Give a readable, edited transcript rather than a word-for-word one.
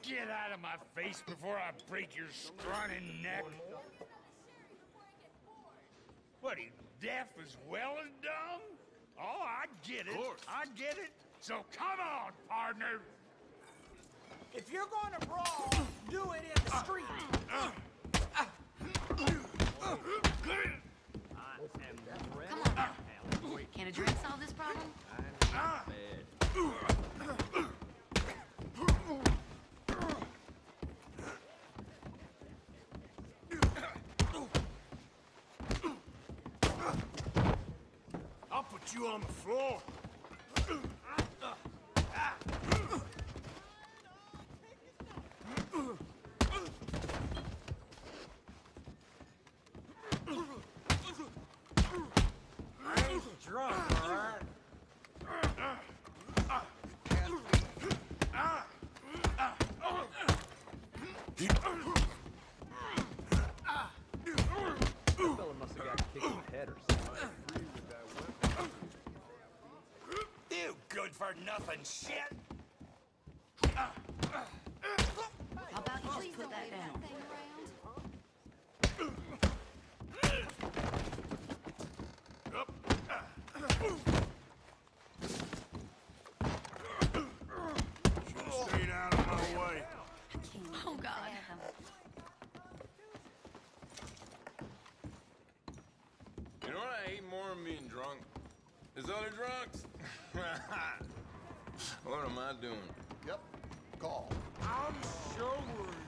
Get out of my face before I break your scrawny neck. What, are you deaf as well as dumb? Oh, I get it. Of course. I get it. So come on, partner. If you're going to brawl, do it in the street. Come on now. Can a drink solve this problem? I'll put you on the floor. I ain't drunk, all right? That fella must have got kicked in the head or something. You good for nothing shit. How about you just put that down? Stay out of my way. Oh, God. You know what I hate more than being drunk? Is other drunks. What am I doing? Yep. Call. I'm so worried.